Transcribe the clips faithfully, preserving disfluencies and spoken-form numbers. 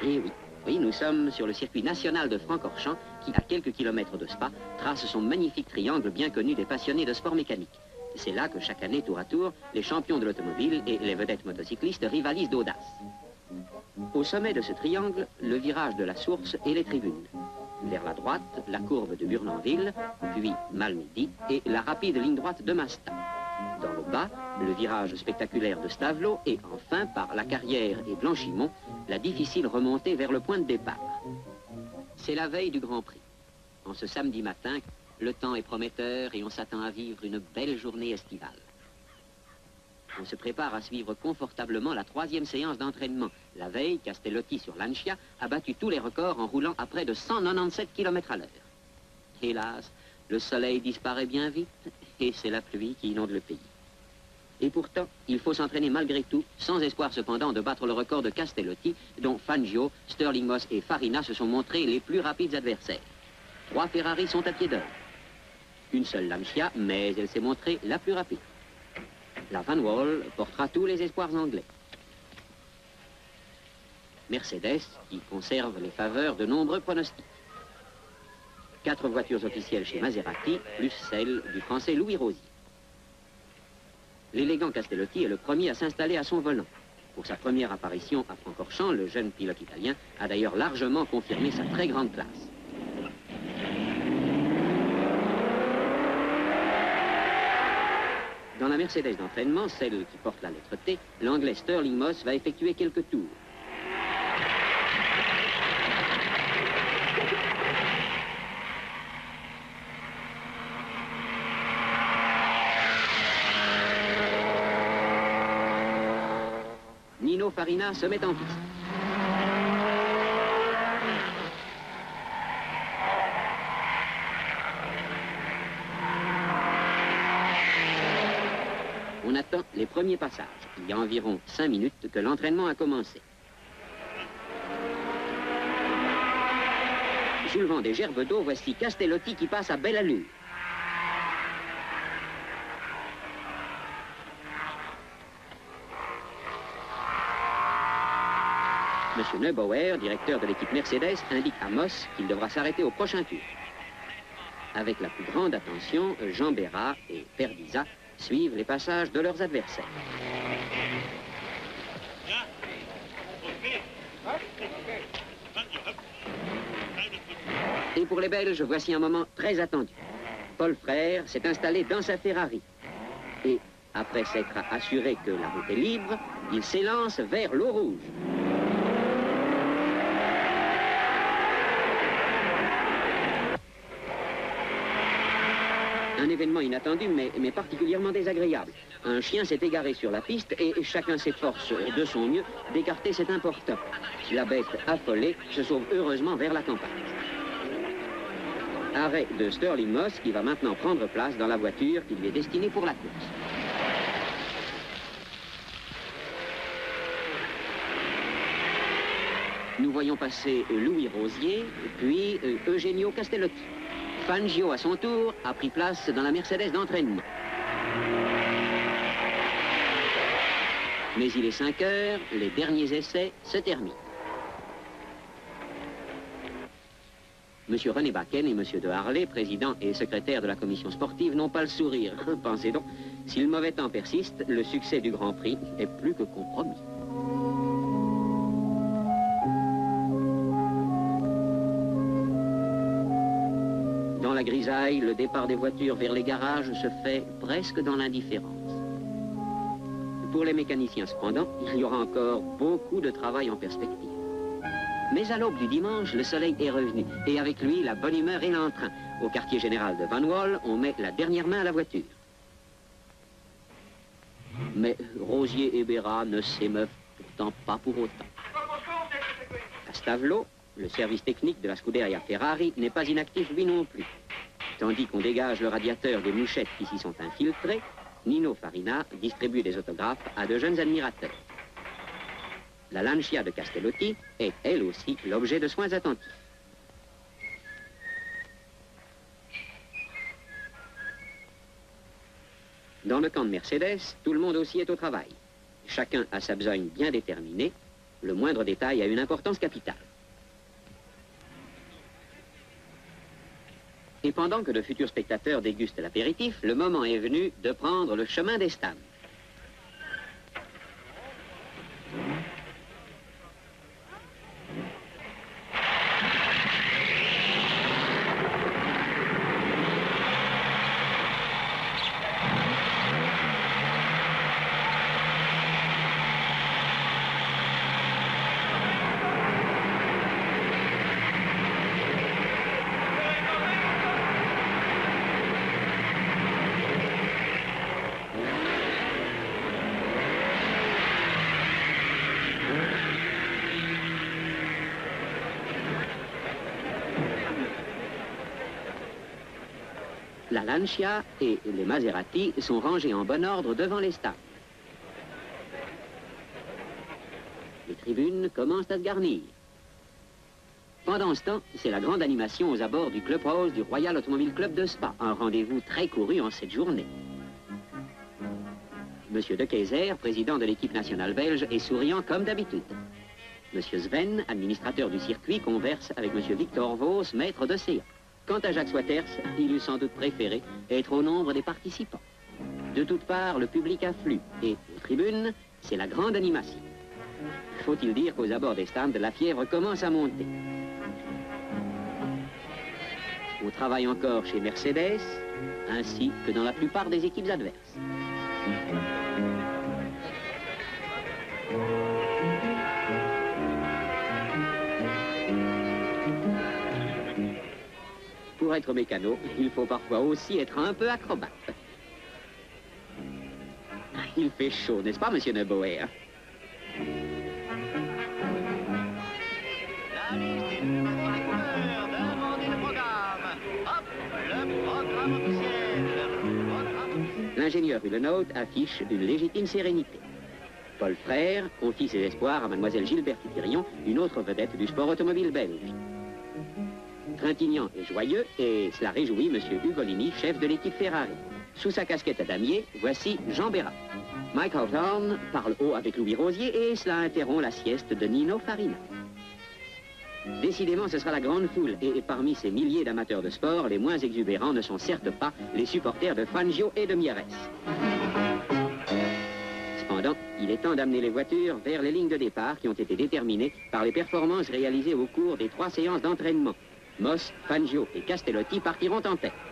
Et oui, oui, nous sommes sur le circuit national de Francorchamps, qui, à quelques kilomètres de Spa, trace son magnifique triangle bien connu des passionnés de sport mécanique. C'est là que chaque année, tour à tour, les champions de l'automobile et les vedettes motocyclistes rivalisent d'audace. Au sommet de ce triangle, le virage de la Source et les tribunes. Vers la droite, la courbe de Burnanville, puis Malmedy et la rapide ligne droite de Masta. Dans le bas, le virage spectaculaire de Stavelot et enfin, par la Carrière et Blanchimont, la difficile remontée vers le point de départ. C'est la veille du Grand Prix. En ce samedi matin, le temps est prometteur et on s'attend à vivre une belle journée estivale. On se prépare à suivre confortablement la troisième séance d'entraînement. La veille, Castellotti sur Lancia a battu tous les records en roulant à près de cent quatre-vingt-dix-sept kilomètres à l'heure. Hélas, le soleil disparaît bien vite et c'est la pluie qui inonde le pays. Et pourtant, il faut s'entraîner malgré tout, sans espoir cependant de battre le record de Castellotti, dont Fangio, Stirling Moss et Farina se sont montrés les plus rapides adversaires. Trois Ferrari sont à pied d'œuvre. Une seule Lancia, mais elle s'est montrée la plus rapide. La Van Wall portera tous les espoirs anglais. Mercedes, qui conserve les faveurs de nombreux pronostics. Quatre voitures officielles chez Maserati, plus celle du français Louis Rosier. L'élégant Castellotti est le premier à s'installer à son volant. Pour sa première apparition à Francorchamps, le jeune pilote italien a d'ailleurs largement confirmé sa très grande classe. Dans la Mercedes d'entraînement, celle qui porte la lettre T, l'anglais Stirling Moss va effectuer quelques tours. Nino Farina se met en piste. On attend les premiers passages. Il y a environ cinq minutes que l'entraînement a commencé. Soulevant des gerbes d'eau, voici Castellotti qui passe à belle allure. Monsieur Neubauer, directeur de l'équipe Mercedes, indique à Moss qu'il devra s'arrêter au prochain tour. Avec la plus grande attention, Jean Bérat et Perdiza suivent les passages de leurs adversaires. Et pour les Belges, voici un moment très attendu. Paul Frère s'est installé dans sa Ferrari. Et après s'être assuré que la route est libre, il s'élance vers l'eau rouge. Un événement inattendu, mais, mais particulièrement désagréable. Un chien s'est égaré sur la piste et chacun s'efforce de son mieux d'écarter cet important. La bête, affolée, se sauve heureusement vers la campagne. Arrêt de Stirling Moss qui va maintenant prendre place dans la voiture qui lui est destinée pour la course. Nous voyons passer Louis Rosier, puis Eugenio Castellotti. Fangio, à son tour, a pris place dans la Mercedes d'entraînement. Mais il est cinq heures, les derniers essais se terminent. Monsieur René Bakken et Monsieur de Harlay, président et secrétaire de la commission sportive, n'ont pas le sourire. Pensez donc, si le mauvais temps persiste, le succès du Grand Prix est plus que compromis. Dans la grisaille, le départ des voitures vers les garages se fait presque dans l'indifférence. Pour les mécaniciens, cependant, il y aura encore beaucoup de travail en perspective. Mais à l'aube du dimanche, le soleil est revenu, et avec lui, la bonne humeur et l'entrain. Au quartier général de Van Wall, on met la dernière main à la voiture. Mais Rosier et Bérat ne s'émeuvent pourtant pas pour autant. À Stavelot, le service technique de la Scuderia Ferrari n'est pas inactif lui non plus. Tandis qu'on dégage le radiateur des mouchettes qui s'y sont infiltrées, Nino Farina distribue des autographes à de jeunes admirateurs. La Lancia de Castellotti est, elle aussi, l'objet de soins attentifs. Dans le camp de Mercedes, tout le monde aussi est au travail. Chacun a sa besogne bien déterminée. le moindre détail a une importance capitale. Et pendant que de futurs spectateurs dégustent l'apéritif, le moment est venu de prendre le chemin des stands. La Lancia et les Maserati sont rangés en bon ordre devant les stands. Les tribunes commencent à se garnir. Pendant ce temps, c'est la grande animation aux abords du Club Rose du Royal Automobile Club de Spa, un rendez-vous très couru en cette journée. Monsieur De Keyser, président de l'équipe nationale belge, est souriant comme d'habitude. Monsieur Sven, administrateur du circuit, converse avec Monsieur Victor Vos, maître de séance. Quant à Jacques Swatters, il eût sans doute préféré être au nombre des participants. De toutes parts, le public afflue et, aux tribunes, c'est la grande animation. Faut-il dire qu'aux abords des stands, la fièvre commence à monter. On travaille encore chez Mercedes, ainsi que dans la plupart des équipes adverses. Pour être mécano, il faut parfois aussi être un peu acrobate. Il fait chaud, n'est-ce pas, monsieur Neubauer? La liste et le numéro des coureurs, demandez le programme. Hop, le programme officiel. L'ingénieur Hulenote affiche une légitime sérénité. Paul Frère confie ses espoirs à mademoiselle Gilberte Thirion, une autre vedette du sport automobile belge. Trintignant et joyeux, et cela réjouit monsieur Ugolini, chef de l'équipe Ferrari. Sous sa casquette à damier, voici Jean Bérat. Mike Hawthorne parle haut avec Louis Rosier et cela interrompt la sieste de Nino Farina. Décidément, ce sera la grande foule et, et parmi ces milliers d'amateurs de sport, les moins exubérants ne sont certes pas les supporters de Fangio et de Mieres. Cependant, il est temps d'amener les voitures vers les lignes de départ qui ont été déterminées par les performances réalisées au cours des trois séances d'entraînement. Moss, Fangio et Castellotti partiront en tête.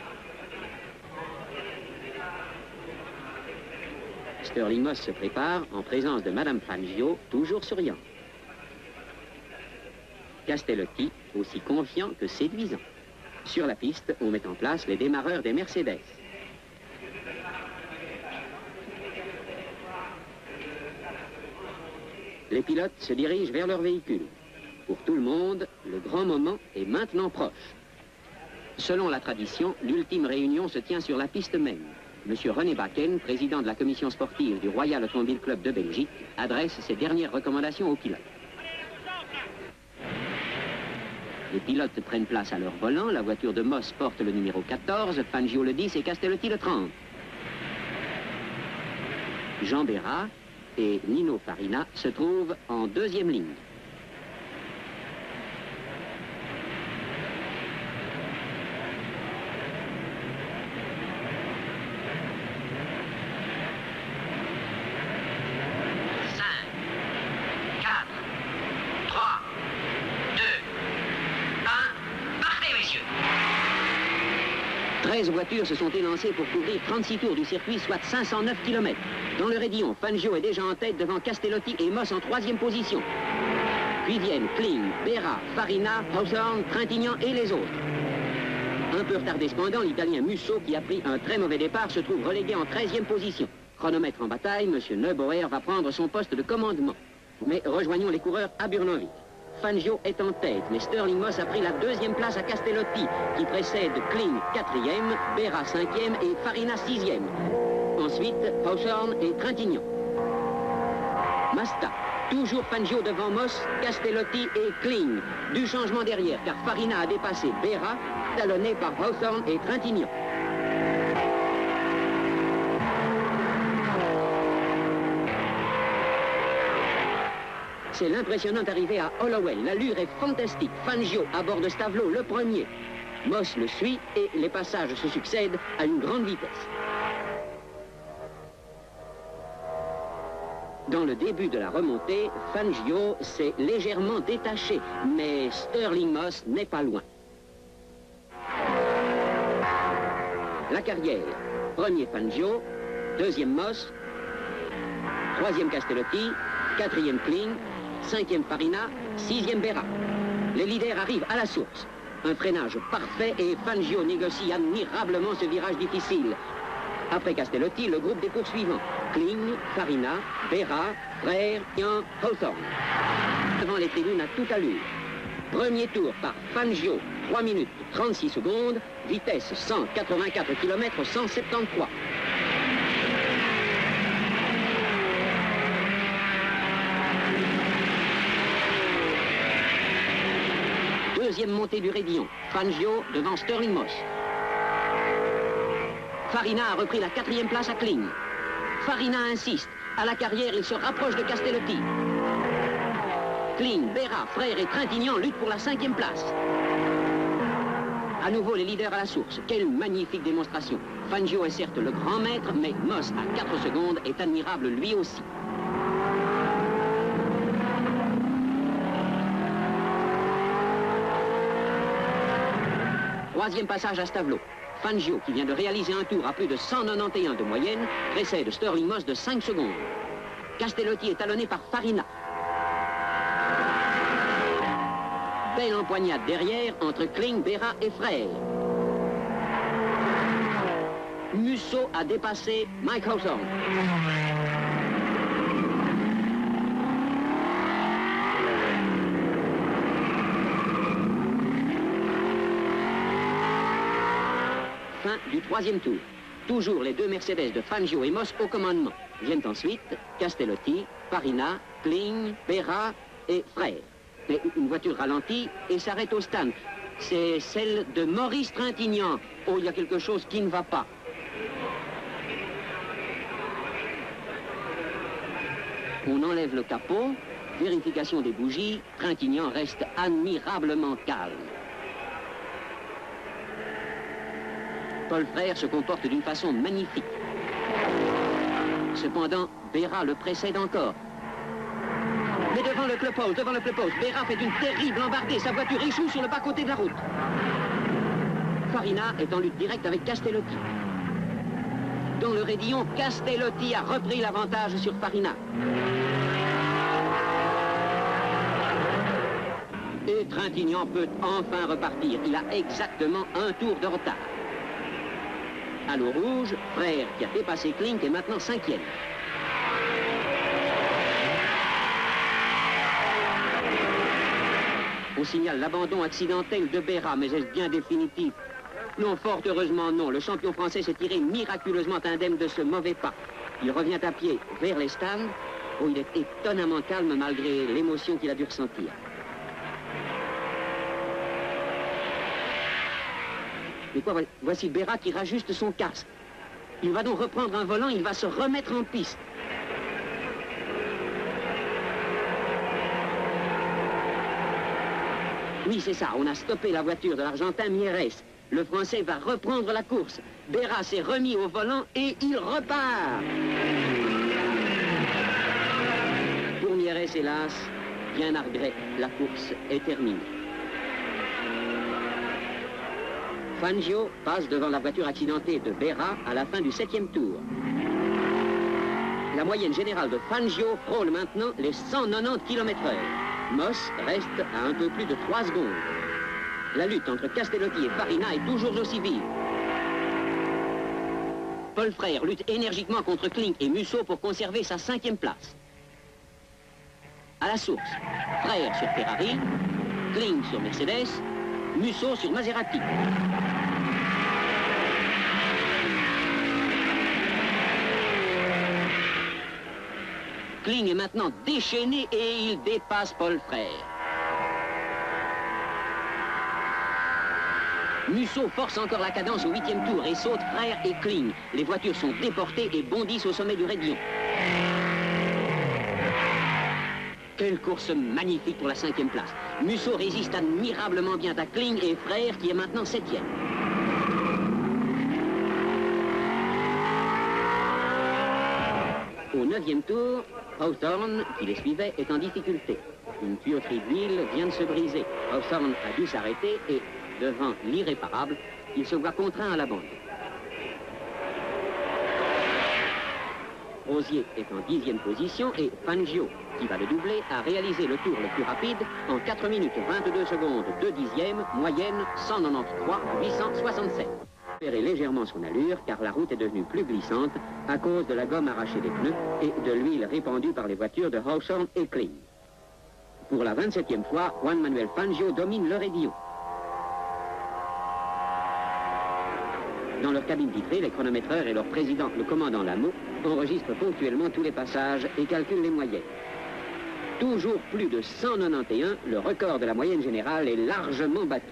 Sterling Moss se prépare en présence de Madame Fangio, toujours souriant. Castellotti, aussi confiant que séduisant. Sur la piste, on met en place les démarreurs des Mercedes. Les pilotes se dirigent vers leur véhicule. Pour tout le monde, le grand moment est maintenant proche. Selon la tradition, l'ultime réunion se tient sur la piste même. Monsieur René Bakken, président de la commission sportive du Royal Automobile Club de Belgique, adresse ses dernières recommandations aux pilotes. Les pilotes prennent place à leur volant. La voiture de Moss porte le numéro quatorze, Fangio le dix et Castellotti le trente. Jean Bérat et Nino Farina se trouvent en deuxième ligne. treize voitures se sont élancées pour couvrir trente-six tours du circuit, soit cinq cent neuf kilomètres. Dans le raidillon, Fangio est déjà en tête devant Castellotti et Moss en troisième position. Puis viennent Kling, Bérat, Farina, Hawthorne, Trintignant et les autres. Un peu retardé cependant, l'Italien Musso, qui a pris un très mauvais départ, se trouve relégué en treizième position. Chronomètre en bataille, M. Neubauer va prendre son poste de commandement. Mais rejoignons les coureurs à Burnavik. Fangio est en tête, mais Sterling Moss a pris la deuxième place à Castellotti, qui précède Kling quatrième, Bérat cinquième et Farina sixième. Ensuite, Hawthorne et Trintignant. Masta, toujours Fangio devant Moss, Castellotti et Kling. Du changement derrière, car Farina a dépassé Bérat, talonné par Hawthorne et Trintignant. C'est l'impressionnante arrivée à Hollowell. L'allure est fantastique. Fangio à bord de Stavelot, le premier. Moss le suit et les passages se succèdent à une grande vitesse. Dans le début de la remontée, Fangio s'est légèrement détaché, mais Stirling Moss n'est pas loin. La carrière, premier Fangio, deuxième Moss, troisième Castellotti, quatrième Kling, cinquième Farina, sixième Berra. Les leaders arrivent à la source. Un freinage parfait et Fangio négocie admirablement ce virage difficile. Après Castellotti, le groupe des poursuivants. Kling, Farina, Berra, Frère, Ian, Hawthorne. Devant les tribunes à toute allure. Premier tour par Fangio, trois minutes trente-six secondes, vitesse cent quatre-vingt-quatre kilomètres cent soixante-treize. Deuxième montée du Raidillon, Fangio devant Stirling Moss. Farina a repris la quatrième place à Kling. Farina insiste. À la carrière, il se rapproche de Castellotti. Kling, Berra, Frère et Trintignant luttent pour la cinquième place. À nouveau, les leaders à la source. Quelle magnifique démonstration. Fangio est certes le grand maître, mais Moss, à quatre secondes, est admirable lui aussi. Troisième passage à Stavelot. Fangio, qui vient de réaliser un tour à plus de cent quatre-vingt-onze de moyenne, précède Stirling Moss de cinq secondes. Castellotti est talonné par Farina. Belle empoignade derrière entre Kling, Berra et Frère. Musso a dépassé Mike Hawthorne. Fin du troisième tour. Toujours les deux Mercedes de Fangio et Moss au commandement. Viennent ensuite Castellotti, Farina, Kling, Berra et Frère. Mais une voiture ralentit et s'arrête au stand. C'est celle de Maurice Trintignant. Oh, il y a quelque chose qui ne va pas. On enlève le capot, vérification des bougies, Trintignant reste admirablement calme. Paul Frère se comporte d'une façon magnifique. Cependant, Berra le précède encore. Mais devant le clubhouse, devant le clubhouse, Berra fait une terrible embardée. Sa voiture échoue sur le bas-côté de la route. Farina est en lutte directe avec Castellotti. Dans le Raidillon, Castellotti a repris l'avantage sur Farina. Et Trintignant peut enfin repartir. Il a exactement un tour de retard. À l'eau rouge, Frère, qui a dépassé Kling, est maintenant cinquième. On signale l'abandon accidentel de Berra, mais est-ce bien définitif? Non, fort heureusement non. Le champion français s'est tiré miraculeusement indemne de ce mauvais pas. Il revient à pied vers les stands, où il est étonnamment calme malgré l'émotion qu'il a dû ressentir. Mais quoi, voici Berra qui rajuste son casque. Il va donc reprendre un volant, il va se remettre en piste. Oui, c'est ça, on a stoppé la voiture de l'Argentin Mieres. Le Français va reprendre la course. Berra s'est remis au volant et il repart. Pour Mieres, hélas, bien à regret, la course est terminée. Fangio passe devant la voiture accidentée de Berra à la fin du septième tour. La moyenne générale de Fangio frôle maintenant les cent quatre-vingt-dix kilomètres heure. Moss reste à un peu plus de trois secondes. La lutte entre Castellotti et Farina est toujours aussi vive. Paul Frère lutte énergiquement contre Kling et Musso pour conserver sa cinquième place. À la source, Frère sur Ferrari, Kling sur Mercedes, Musso sur Maserati. Kling est maintenant déchaîné et il dépasse Paul Frère. Musso force encore la cadence au huitième tour et saute Frère et Kling. Les voitures sont déportées et bondissent au sommet du Raidillon. Quelle course magnifique pour la cinquième place. Musso résiste admirablement bien à Kling et Frère qui est maintenant septième. Au neuvième tour, Hawthorne, qui les suivait, est en difficulté. Une tuyauterie d'huile vient de se briser. Hawthorne a dû s'arrêter et, devant l'irréparable, il se voit contraint à l'abandon. Rosier est en dixième position et Fangio, qui va le doubler, a réalisé le tour le plus rapide en quatre minutes vingt-deux secondes, deux dixièmes, moyenne cent quatre-vingt-treize huit cent soixante-sept. Péré légèrement son allure car la route est devenue plus glissante à cause de la gomme arrachée des pneus et de l'huile répandue par les voitures de Hawthorne et Kling. Pour la vingt-septième fois, Juan Manuel Fangio domine le radio. Dans leur cabine vitrée, les chronométreurs et leur président, le commandant Lameau, enregistrent ponctuellement tous les passages et calculent les moyennes. Toujours plus de cent quatre-vingt-onze, le record de la moyenne générale est largement battu.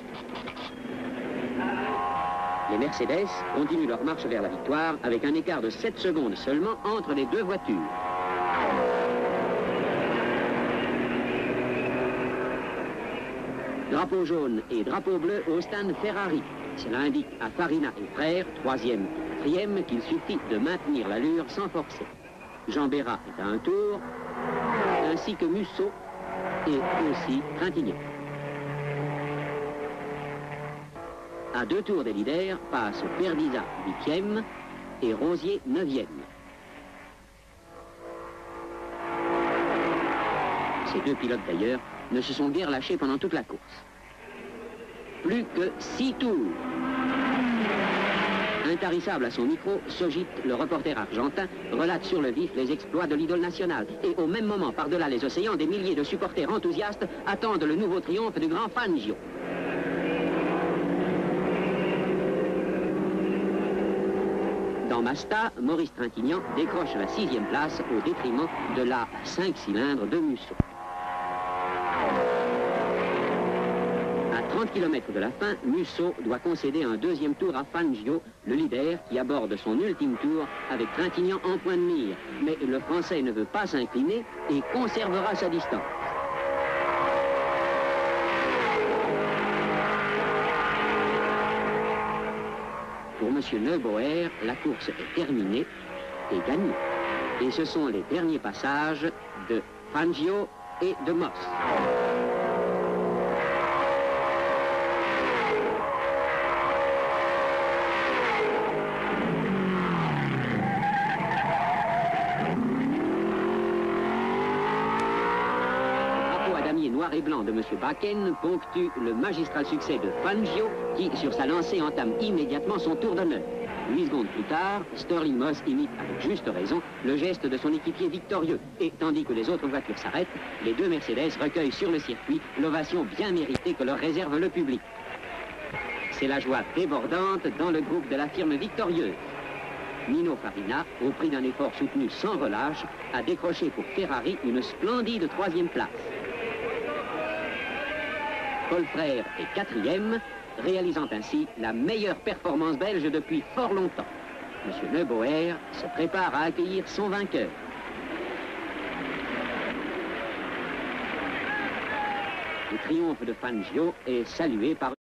Les Mercedes continuent leur marche vers la victoire avec un écart de sept secondes seulement entre les deux voitures. Drapeau jaune et drapeau bleu au stand Ferrari. Cela indique à Farina et Frère, troisième et quatrième, qu'il suffit de maintenir l'allure sans forcer. Jean Bérat est à un tour, ainsi que Musso et aussi Trintignant. À deux tours des leaders passent Perdiza, huitième, et Rosier, neuvième. Ces deux pilotes, d'ailleurs, ne se sont guère lâchés pendant toute la course. Plus que six tours. Intarissable à son micro, Sogit, le reporter argentin, relate sur le vif les exploits de l'idole nationale. Et au même moment, par-delà les océans, des milliers de supporters enthousiastes attendent le nouveau triomphe du grand Fangio. Dans Masta, Maurice Trintignant décroche la sixième place au détriment de la cinq cylindres de Musso. À trente kilomètres de la fin, Musso doit concéder un deuxième tour à Fangio, le leader qui aborde son ultime tour avec Trintignant en point de mire. Mais le Français ne veut pas s'incliner et conservera sa distance. Pour M. Neuboer, la course est terminée et gagnée. Et ce sont les derniers passages de Fangio et de Moss. Noir et blanc de M. Bakken ponctue le magistral succès de Fangio qui, sur sa lancée, entame immédiatement son tour d'honneur. Huit secondes plus tard, Sterling Moss imite avec juste raison le geste de son équipier victorieux. Et tandis que les autres voitures s'arrêtent, les deux Mercedes recueillent sur le circuit l'ovation bien méritée que leur réserve le public. C'est la joie débordante dans le groupe de la firme victorieuse. Nino Farina, au prix d'un effort soutenu sans relâche, a décroché pour Ferrari une splendide troisième place. Paul Frère est quatrième, réalisant ainsi la meilleure performance belge depuis fort longtemps. M. Neuboer se prépare à accueillir son vainqueur. Le triomphe de Fangio est salué par